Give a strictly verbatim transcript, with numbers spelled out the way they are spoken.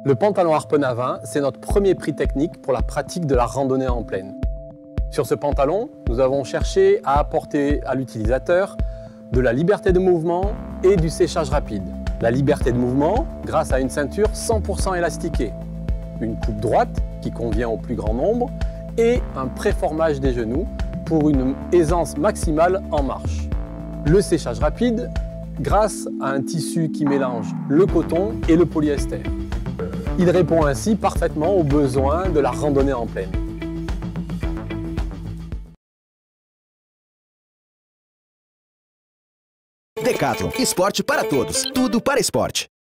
Le pantalon Harpen à vingt, c'est notre premier prix technique pour la pratique de la randonnée en plaine. Sur ce pantalon, nous avons cherché à apporter à l'utilisateur de la liberté de mouvement et du séchage rapide. La liberté de mouvement grâce à une ceinture cent pour cent élastiquée, une coupe droite qui convient au plus grand nombre et un préformage des genoux pour une aisance maximale en marche. Le séchage rapide grâce à un tissu qui mélange le coton et le polyester. Il répond ainsi parfaitement aux besoins de la randonnée en plaine. Decathlon, esporte para todos, tudo para esporte.